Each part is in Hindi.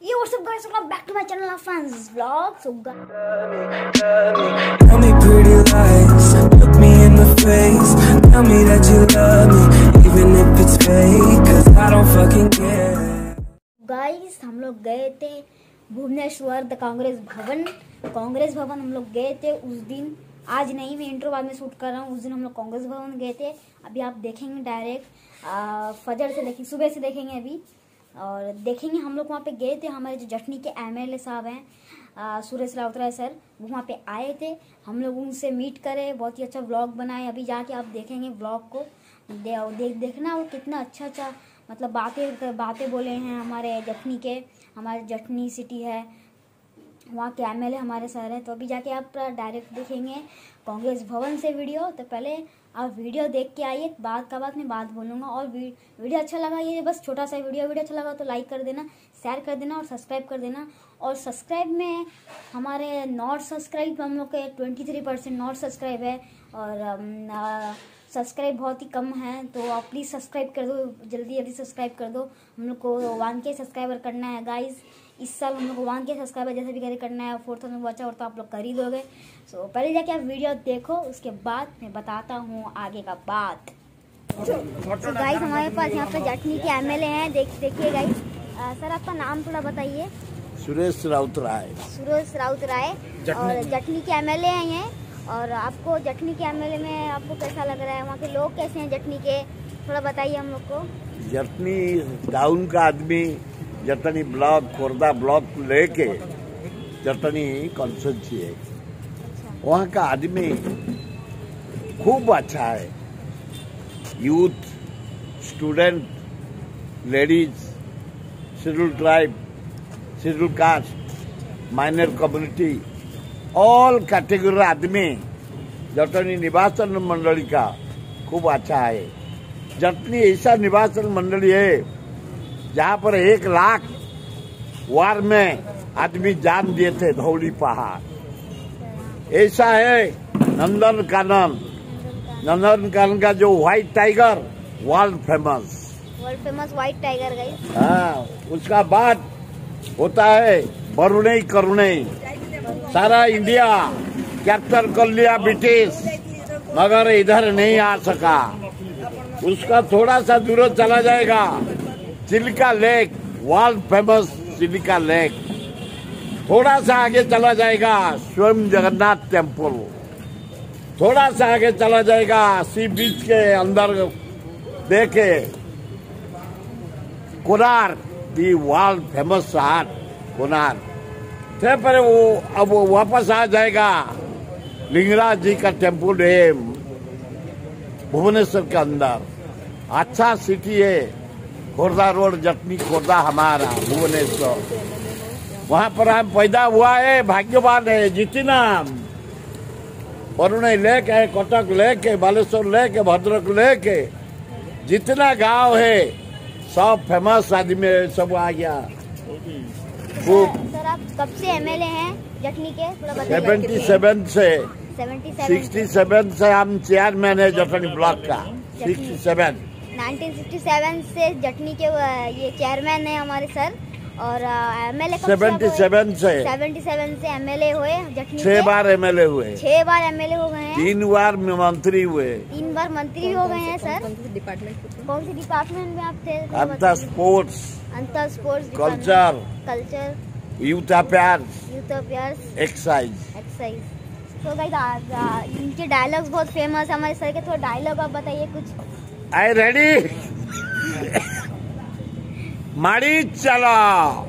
Yo, what's up guys, welcome back to my channel of fans vlog. So tell me pretty lies, look me in the face, tell me that you love me even if it's fake, cause I don't fucking care. guys, हम लोग गए थे भुवनेश्वर द कांग्रेस भवन हम लोग गए थे उस दिन। आज नहीं, मैं इंट्रो बाद में शूट कर रहा हूँ। उस दिन हम लोग कांग्रेस भवन गए थे। अभी आप देखेंगे डायरेक्ट फजर से देखेंगे, सुबह से देखेंगे अभी और देखेंगे। हम लोग वहाँ पे गए थे। हमारे जो जटनी के एमएलए साहब हैं सुरेश राउतराय सर, वो वहाँ पे आए थे। हम लोग उनसे मीट करे, बहुत ही अच्छा व्लॉग बनाए। अभी जाके आप देखेंगे व्लॉग को, देखना वो कितना अच्छा मतलब बातें बोले हैं हमारे जटनी सिटी है, वहाँ के एमएलए हमारे सर हैं। तो अभी जाके आप डायरेक्ट देखेंगे कांग्रेस भवन से वीडियो। तो पहले आप वीडियो देख के आइए, बात मैं बात बोलूँगा। और वीडियो अच्छा लगा, ये बस छोटा सा वीडियो अच्छा लगा तो लाइक कर देना, शेयर कर देना और सब्सक्राइब कर देना। और सब्सक्राइब में हमारे नॉट सब्सक्राइब, हम लोग के 23% नॉट सब्सक्राइब है और सब्सक्राइब बहुत ही कम है। तो आप प्लीज़ सब्सक्राइब कर दो, जल्दी सब्सक्राइब कर दो। हम लोग को 1K सब्सक्राइबर करना है गाइज। इस साल हम लोग को 1K सब्सक्राइबर जैसे भी करना है। 4000 बचा और तो आप लोग कर ही दोगे। सो पहले जाके आप वीडियो देखो, उसके बाद मैं बताता हूँ आगे का बात। तो गाइज हमारे पास यहाँ पे जटनी के एमएलए हैं, देखिए गाइज। सर आपका नाम थोड़ा बताइए। सुरेश राउतराय और जटनी के एमएलए हैं ये। और आपको जटनी के एमएलए में आपको कैसा लग रहा है? वहाँ के लोग कैसे हैं जटनी के, थोड़ा बताइए हम लोग को। जटनी टाउन का आदमी, जटनी ब्लॉक, खोर्धा ब्लॉक लेके जटनी कॉन्स्टिट्यूंसी है। वहाँ का आदमी खूब अच्छा है। Youth, student, ladies, schedule tribe, schedule caste, minor community, all category आदमी जटनी निर्वाचन मंडली का खूब अच्छा है। जटनी ऐसा निर्वाचन मंडली है जहाँ पर 1 लाख वार में आदमी जान दिए थे धौली पहाड़। ऐसा है नंदनकानन का जो white tiger world famous white tiger guys. हाँ, उसका बाद होता है करुणई। सारा इंडिया कैप्चर कर लिया ब्रिटिश, मगर इधर नहीं आ सका। उसका थोड़ा सा दूर चला जाएगा Chilika lake, world famous Chilika lake. थोड़ा सा आगे चला जाएगा स्वयं जगन्नाथ टेम्पल। थोड़ा सा आगे चला जाएगा सी बीच के अंदर देखे कोणार्क, दी वर्ल्ड फेमस शहर कोणार्क। थे पर वो अब वापस आ जाएगा लिंगराज जी का टेम्पल है भुवनेश्वर के अंदर। अच्छा सिटी है, खोर्धा रोड, जटनी खोर्धा हमारा भुवनेश्वर। वहाँ पर हम पैदा हुआ है, भाग्यवान है। जितना वरुण लेक है, कटक लेक है, बालेश्वर लेक है, भद्रक लेक है, जितना गांव है सब फेमस आदमी सब आ गया। सर आप कब से एमएलए हैं जटनी के, थोड़ा बताइए। 77 से 67 से हम चेयरमैन है जटनी ब्लॉक का। 1967 से जटनी के ये चेयरमैन है हमारे सर। और एमएलए 77 से एमएलए हुए जटनी। 6 बार एमएलए हुए, 6 बार एमएलए हो गए हैं। 3 बार मंत्री हुए, 3 बार मंत्री हो गए हैं सर। कौन सी डिपार्टमेंट में आप थे? अंतर sports, culture, youth affairs, excise. तो गाइस इनके डायलॉग्स बहुत फेमस है हमारे सर के। थोड़ा डायलॉग आप बताइए कुछ। I ready? मारी चलो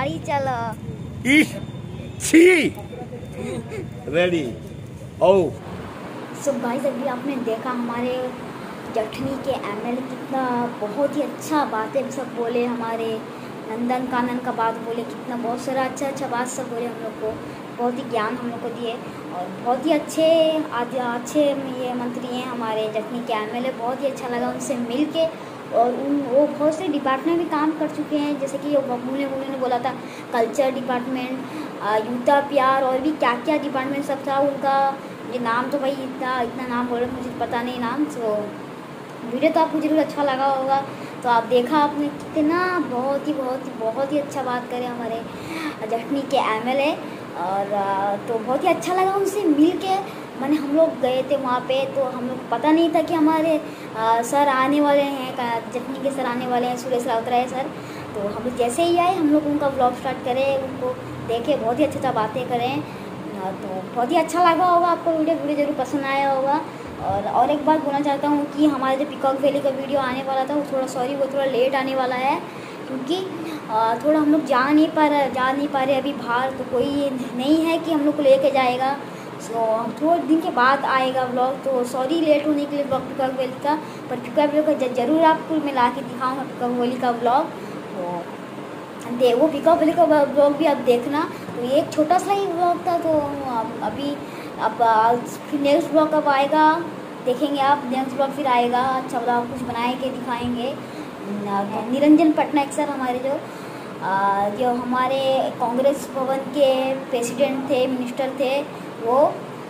रेडी। ओ सो गाइस अभी आपने देखा हमारे जटनी के एमएलए कितना बहुत ही अच्छा बातें सब बोले। हमारे नंदनकानन का बात बोले, कितना बहुत सारा अच्छा बात सब बोले। हम लोग को बहुत ही ज्ञान हम लोग को दिए और बहुत ही अच्छे ये मंत्री हैं हमारे जटनी के एमएलए। बहुत ही अच्छा लगा उनसे मिल के। और वो बहुत से डिपार्टमेंट में काम कर चुके हैं, जैसे कि मुन्ने ने बोला था कल्चर डिपार्टमेंट, यूथ प्यार और भी क्या क्या डिपार्टमेंट सब था उनका। ये नाम तो भाई इतना नाम बोल रहे मुझे पता नहीं नाम। तो वीडियो तो आपको जरूर अच्छा लगा होगा। तो आप देखा आपने कितना बहुत ही अच्छा बात करे हमारे जटनी के MLA। और तो बहुत ही अच्छा लगा उनसे मिल के। मैंने हम लोग गए थे वहाँ पे, तो हम लोग पता नहीं था कि हमारे सर आने वाले हैं, जटनी के सर आने वाले हैं, सुरेश राउतराय सर। तो हम लोग जैसे ही आए हम लोग उनका व्लॉग स्टार्ट करें, उनको देखे, बहुत ही अच्छा बातें करें। तो बहुत ही अच्छा लगा होगा आपको, वीडियो जरूर पसंद आया होगा। और एक बात बोलना चाहता हूँ कि हमारा जो पीकॉक वैली का वीडियो आने वाला था वो थोड़ा लेट आने वाला है, क्योंकि थोड़ा हम लोग जा नहीं पा रहे अभी बाहर। तो कोई नहीं है कि हम लोग को लेके जाएगा, सो थोड़े दिन के बाद आएगा व्लॉग। तो सॉरी लेट होने के लिए व्लॉग पीकॉक वैली का, पर पीकॉक वैली का जरूर आपको मैं ला के दिखाऊँगा पीकॉक वैली का व्लॉग। तो वो पीकॉक वैली का व्लॉग भी आप देखना। तो ये एक छोटा सा ही व्लॉग था। तो अभी अब फिर नेक्स्ट व्लॉग कब आएगा देखेंगे आप। नेक्स्ट व्लॉग फिर आएगा, अच्छा व्लॉग कुछ बनाए के दिखाएंगे। तो निरंजन पटनायक सर हमारे जो हमारे कांग्रेस भवन के प्रेसिडेंट थे, मिनिस्टर थे, वो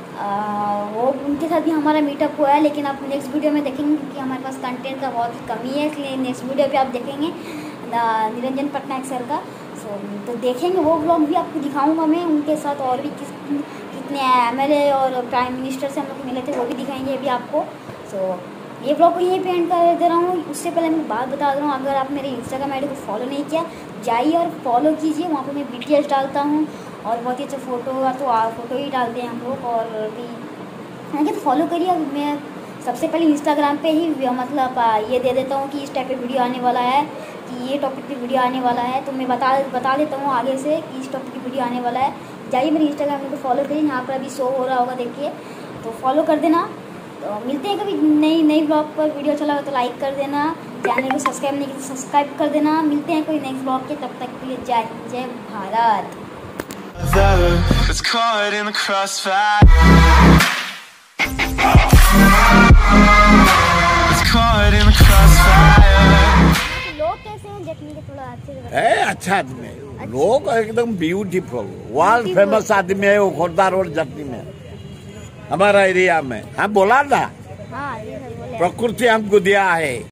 उनके साथ भी हमारा मीटअप हुआ है। लेकिन आप नेक्स्ट वीडियो में देखेंगे कि हमारे पास कंटेंट का बहुत कमी है, इसलिए नेक्स्ट वीडियो पे आप देखेंगे निरंजन पटनायक सर का। तो देखेंगे वो व्लॉग भी आपको दिखाऊंगा मैं उनके साथ। और भी कितने MLA और प्राइम मिनिस्टर से हम लोग मिले थे वो भी दिखाएंगे अभी आपको। ये व्लॉग को यहीं पे एंड कर दे रहा हूँ। उससे पहले मैं बात बता दे रहा हूँ, अगर आप मेरे इंस्टाग्राम आईडी को फॉलो नहीं किया, जाइए और फॉलो कीजिए। वहाँ पर मैं BTS डालता हूँ और बहुत ही अच्छा फ़ोटो होगा तो फ़ोटो ही डालते हैं हम लोग। और भी तो फॉलो करिए। मैं सबसे पहले इंस्टाग्राम पे ही मतलब ये दे देता हूँ कि इस टाइप पे वीडियो आने वाला है, कि ये टॉपिक पे वीडियो आने वाला है। तो मैं बता देता हूँ आगे से कि इस टॉपिक की वीडियो आने वाला है। जाइए मेरे इंस्टाग्राम पे फॉलो करिए, यहाँ पर अभी शो हो रहा होगा, देखिए, तो फॉलो कर देना। तो मिलते हैं कभी नई ब्लॉग पर। वीडियो अच्छा लगा तो लाइक कर देना, चैनल को सब्सक्राइब नहीं किया तो सब्सक्राइब कर देना। मिलते हैं कोई नेक्स्ट ब्लॉग के, तब तक के लिए जय Bharat. It's caught in the crossfire. It's caught in the crossfire. लोग कैसे हैं जटनी के, थोड़ा अच्छे से है अच्छा आदमी है, लोग एकदम ब्यूटीफुल, वर्ल्ड फेमस आदमी है वो। खोर्धा रोड जटनी में हमारा एरिया में। हम बोला ना, हाँ, बोले प्रकृति हमको दिया है।